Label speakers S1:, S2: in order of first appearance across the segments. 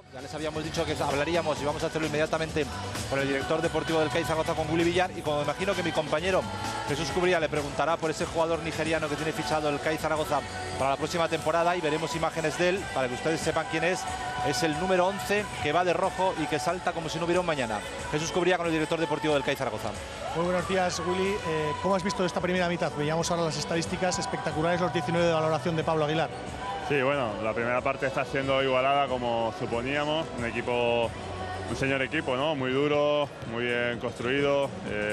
S1: Ya les habíamos dicho que hablaríamos y vamos a hacerlo inmediatamente con el director deportivo del CAI Zaragoza, con Willy Villar, y como imagino que mi compañero Jesús Cubría le preguntará por ese jugador nigeriano que tiene fichado el CAI Zaragoza para la próxima temporada, y veremos imágenes de él para que ustedes sepan quién es. Es el número 11 que va de rojo y que salta como si no hubiera un mañana. Jesús Cubría con el director deportivo del CAI Zaragoza.
S2: Muy buenos días, Willy. ¿Cómo has visto esta primera mitad? Veíamos ahora las estadísticas espectaculares, los 19 de valoración de Pablo Aguilar.
S3: Sí, bueno, la primera parte está siendo igualada como suponíamos, un señor equipo, ¿no? Muy duro, muy bien construido,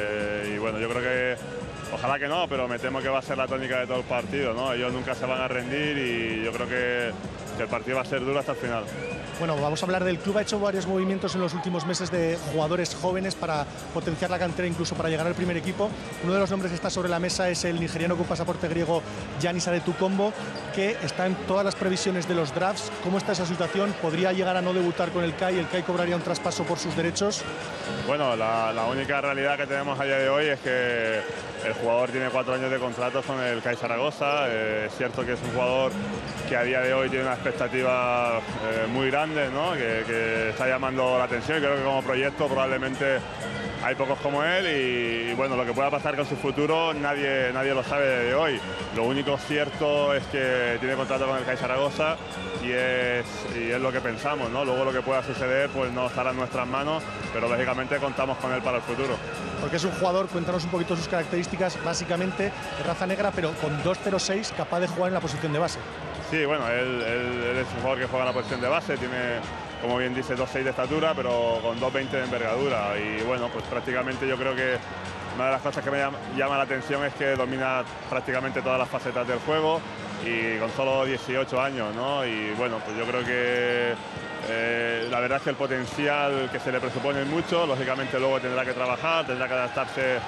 S3: y bueno, yo creo que, ojalá que no, pero me temo que va a ser la tónica de todo el partido, ¿no? Ellos nunca se van a rendir y yo creo que el partido va a ser duro hasta el final.
S2: Bueno, vamos a hablar del club. Ha hecho varios movimientos en los últimos meses de jugadores jóvenes para potenciar la cantera, incluso para llegar al primer equipo. Uno de los nombres que está sobre la mesa es el nigeriano con pasaporte griego, Giannis Adetokounmpo, que está en todas las previsiones de los drafts. ¿Cómo está esa situación? ¿Podría llegar a no debutar con el CAI? ¿El CAI cobraría un traspaso por sus derechos?
S3: Bueno, la única realidad que tenemos a día de hoy es que el jugador tiene 4 años de contrato con el CAI Zaragoza. Es cierto que es un jugador que a día de hoy tiene una expectativa muy grande, ¿no? que está llamando la atención, y creo que como proyecto probablemente hay pocos como él, y bueno, lo que pueda pasar con su futuro nadie lo sabe de hoy. Lo único cierto es que tiene contrato con el CAI Zaragoza y es lo que pensamos, ¿no? Luego lo que pueda suceder pues no estará en nuestras manos, pero lógicamente contamos con él para el futuro.
S2: Porque es un jugador, cuéntanos un poquito sus características, básicamente de raza negra, pero con 2,06, capaz de jugar en la posición de base.
S3: Sí, bueno, él es un jugador que juega en la posición de base, tiene, como bien dice, 2,6 de estatura, pero con 2,20 de envergadura. Y bueno, pues prácticamente yo creo que una de las cosas que me llama la atención es que domina prácticamente todas las facetas del juego, y con solo 18 años, ¿no? Y bueno, pues yo creo que la verdad es que el potencial que se le presupone es mucho. Lógicamente luego tendrá que trabajar, tendrá que adaptarse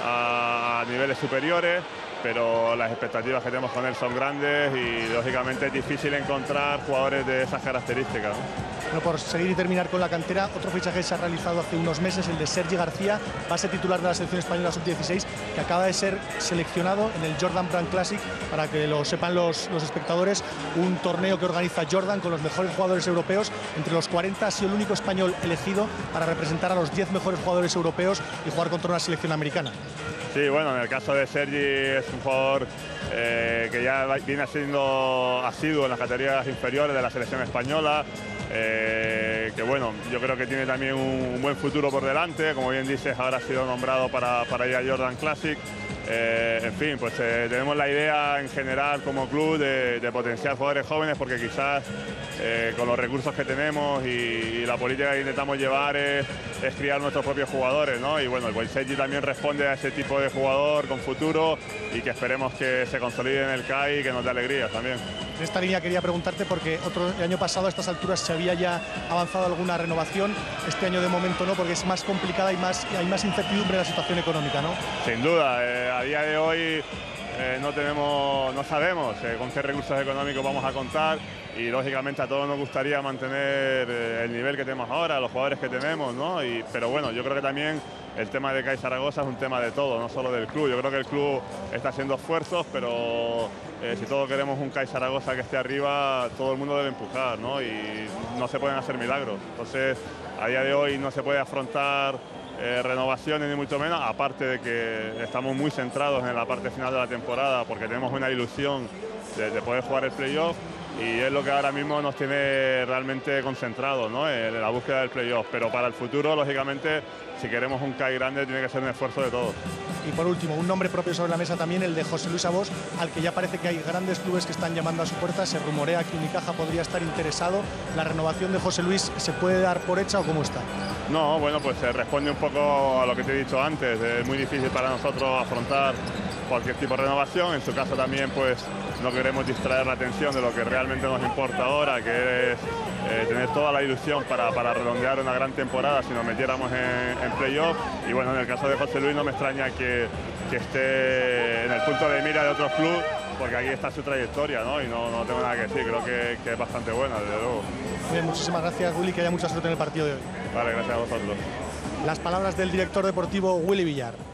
S3: a niveles superiores, pero las expectativas que tenemos con él son grandes y lógicamente es difícil encontrar jugadores de esas características, ¿no?
S2: Bueno, por seguir y terminar con la cantera, otro fichaje se ha realizado hace unos meses, el de Sergi García, base titular de la selección española sub-16, que acaba de ser seleccionado en el Jordan Brand Classic, para que lo sepan los espectadores, un torneo que organiza Jordan con los mejores jugadores europeos. Entre los 40 ha sido el único español elegido para representar a los 10 mejores jugadores europeos y jugar contra una selección americana.
S3: Sí, bueno, en el caso de Sergi es un jugador que ya viene siendo asiduo en las categorías inferiores de la selección española, que bueno, yo creo que tiene también un buen futuro por delante. Como bien dices, ahora ha sido nombrado para ir a Jordan Classic. En fin, pues tenemos la idea en general como club de potenciar jugadores jóvenes, porque quizás con los recursos que tenemos y la política que intentamos llevar es criar nuestros propios jugadores, ¿no? Y bueno, el Sergi también responde a ese tipo de jugador con futuro, y que esperemos que se consolide en el CAI y que nos dé alegrías también.
S2: En esta línea quería preguntarte, porque el año pasado a estas alturas se había ya avanzado alguna renovación, este año de momento no, porque es más complicada y hay más incertidumbre en la situación económica, ¿no?
S3: Sin duda, a día de hoy no sabemos con qué recursos económicos vamos a contar, y lógicamente a todos nos gustaría mantener el nivel que tenemos ahora, los jugadores que tenemos, ¿no? Pero bueno, yo creo que también el tema de CAI Zaragoza es un tema de todo, no solo del club. Yo creo que el club está haciendo esfuerzos, pero si todos queremos un CAI Zaragoza que esté arriba, todo el mundo debe empujar, ¿no? Y no se pueden hacer milagros. Entonces, a día de hoy no se puede afrontar renovaciones ni mucho menos, aparte de que estamos muy centrados en la parte final de la temporada, porque tenemos una ilusión de poder jugar el playoff, y es lo que ahora mismo nos tiene realmente concentrados, ¿no? En la búsqueda del playoff. Pero para el futuro, lógicamente, si queremos un CAI grande, tiene que ser un esfuerzo de todos.
S2: Y por último, un nombre propio sobre la mesa también, el de José Luis Abós, al que ya parece que hay grandes clubes que están llamando a su puerta. Se rumorea que Unicaja podría estar interesado. ¿La renovación de José Luis se puede dar por hecha o cómo está?
S3: No, bueno, pues se responde un poco a lo que te he dicho antes. Es muy difícil para nosotros afrontar cualquier tipo de renovación. En su caso también, pues no queremos distraer la atención de lo que realmente nos importa ahora, que es tener toda la ilusión para redondear una gran temporada si nos metiéramos en playoff. Y bueno, en el caso de José Luis no me extraña que esté en el punto de mira de otros clubes, porque aquí está su trayectoria, ¿no? Y no tengo nada que decir, creo que es bastante buena, desde luego.
S2: Bien, muchísimas gracias, Willy, que haya mucha suerte en el partido de hoy.
S3: Vale, gracias a vosotros.
S2: Las palabras del director deportivo Willy Villar.